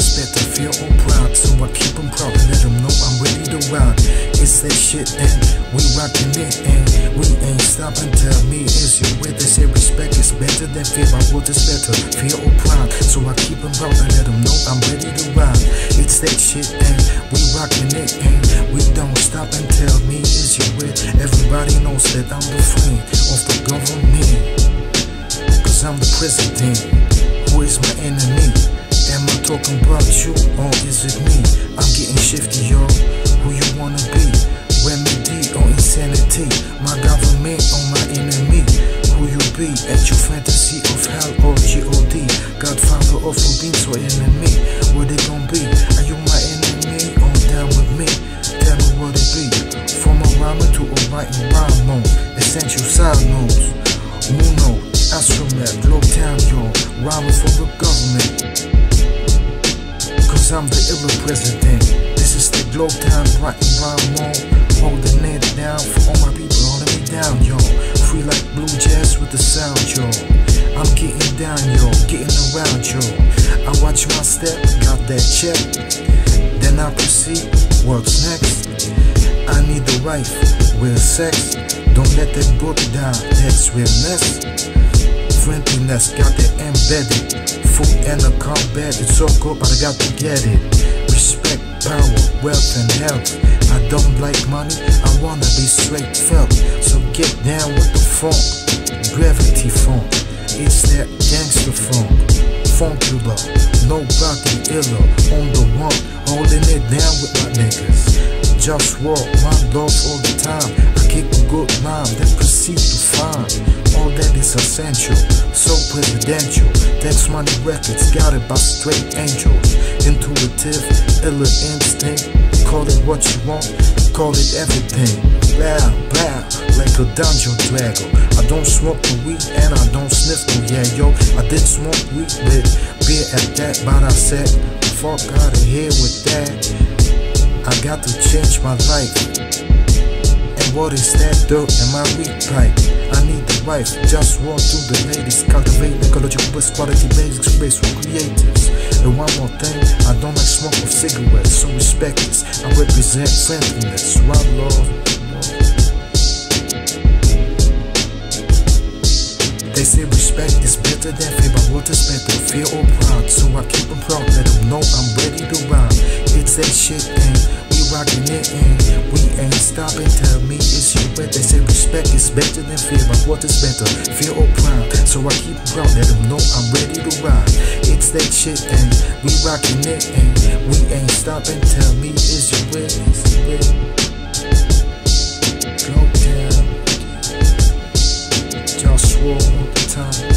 is better, feel all proud. So I keep them proud and let them know I'm ready to ride. It's that shit and we rockin' it and we ain't stopping. Tell me, is you with? They say respect is better than fear, my word is better, feel all proud. So I keep them proud and let them know I'm ready to ride. It's that shit and we rockin' it and we don't stop. And tell me, is you with? Everybody knows that I'm the friend of the government, cause I'm the president. Who is my enemy? Am I talking about you or is it me? I'm getting shifty, yo. Who you wanna be? Remedy or insanity? My government or my enemy? Who you be? At your fantasy of hell or G.O.D? Godfather or from beings or enemy? What they gon' be? Are you my enemy or down with me? Tell me what it be. From a rhymer to a writing rhyme mode. Essential side notes. Muno, Astromet, Globetown, yo. Rhyming for the government, cause I'm the illa president. This is the Globetown writing rhyme mode. Holding it down for all my people, holding me down, yo. Free like blue jazz with the sound, yo. I'm getting down, yo, getting around, yo. I watch my step, got that check. Then I proceed, what's next? I need the wife, real sex. Don't let that book down, that's realness. Friendliness, got it embedded. Food and a combat, it's so good, but I got to get it. Respect, power, wealth and health. I don't like money, I wanna be straight felt. So get down with the funk, gravity funk. It's that gangster funk, funkular. Nobody iller, on the one, holding it down with my niggas. Just walk, my love all the time. I keep a good mind, then proceed to find all that is essential, so presidential. Tax Money Records, got it by straight angels. Intuitive, illa instinct. Call it what you want, call it everything. Blah, blah, like a dungeon dragon. I don't smoke the weed and I don't sniff the yeah, yo. I did smoke weed with beer at that, but I said, fuck out of here with that. I got to change my life. And what is that dirt in my weed pipe? I need the wife, just walk to the ladies. Cultivate ecological best quality basics, space for creators. And one more thing, I don't like smoke of cigarettes, so respect this. I represent friendliness, one love. They say respect is better than fear, but what is better? Fear or proud? So I keep them proud, let them know I'm ready to ride. It's that shit and we rockin' it and we ain't stopping. Tell me, is you wet? They say respect is better than fear, but what is better? Fear or proud? So I keep them proud, let them know I'm ready to ride. It's that shit and we rockin' it and we ain't stopping. Tell me, is you wet? Go down. Just walk all the time.